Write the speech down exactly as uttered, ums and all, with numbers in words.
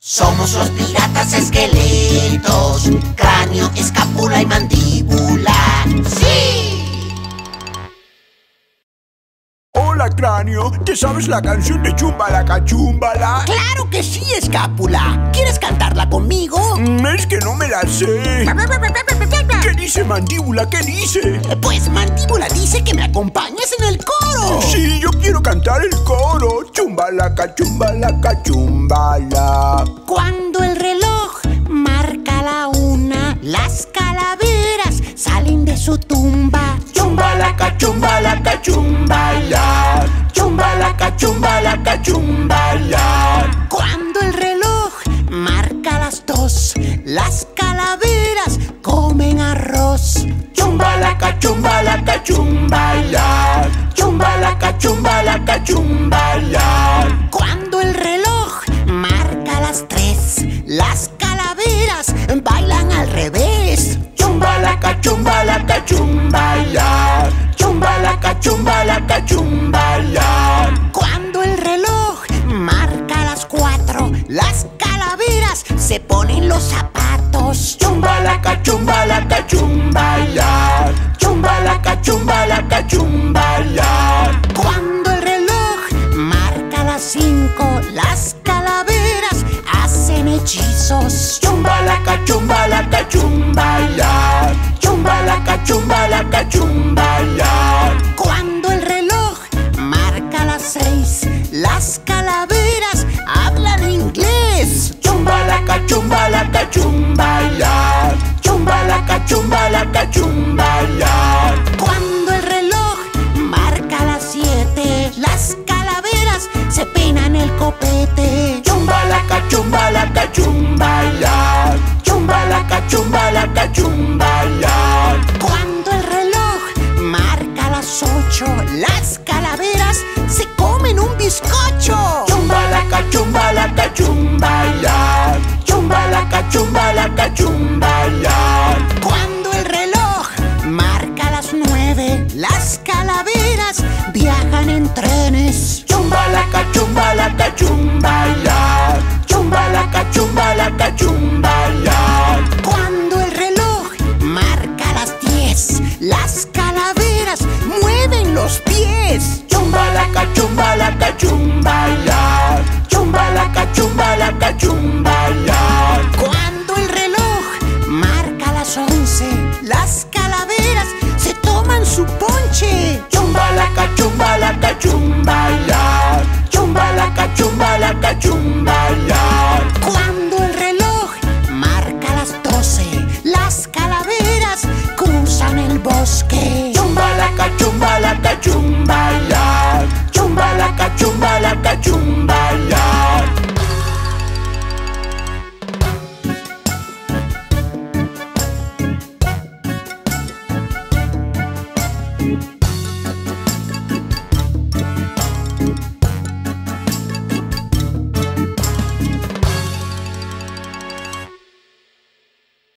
Somos los piratas esqueletos, cráneo, escápula y mandíbula. ¡Sí! Hola, Cráneo. ¿Te sabes la canción de Chumbalaca Chumbala? ¡Claro que sí, Escápula! ¿Quieres cantarla conmigo? Mm, es que no me la sé. ¿Qué dice Mandíbula? ¿Qué dice? Pues Mandíbula dice que me acompañes en el coro. Sí, yo quiero cantar el coro. Chumbalaca, chumbalaca, chumbala. Cuando el reloj marca la una, las calaveras salen de su tumba. Chumbalaca, chumbalaca, chumbala. Chumbalaca, chumbalaca, chumbala. Cuando el reloj marca las dos, las calaveras comen arroz. Chumbalaca, chumbalaca, chumbala. Chumbalaca, chumbalaca, chumbala. Cuando el reloj marca las tres, las calaveras bailan al revés. Chumbalaca, chumbalaca, chumbala. Chumbalaca, chumbalaca, chumbala. Cuando el reloj marca las cuatro, las calaveras se ponen los zapatos. Chumbalaca, chumbalaca, chumbala. Chumbalaca, chumbalaca, chumbala. Cuando el reloj marca las cinco, las calaveras hacen hechizos. Chumbalaca, chumbalaca, chumbala. Chumbalaca, chumbalaca, chumbala. Cuando el reloj marca las seis, las calaveras hablan inglés. Chumbalaca, chumbalaca, chumbala. Chumbalaca, chumbalaca, chumbala. Cuando el reloj marca las siete, las calaveras se peinan el copete. Chumbalaca, chumbalaca, chumbala. Chumbalaca, chumbalaca, chumbala. Cuando el reloj marca las ocho, las calaveras se comen un bizcocho. Chumbalaca, chumbalaca, chumbala. Chumbalaca, chumbalaca, chumbala.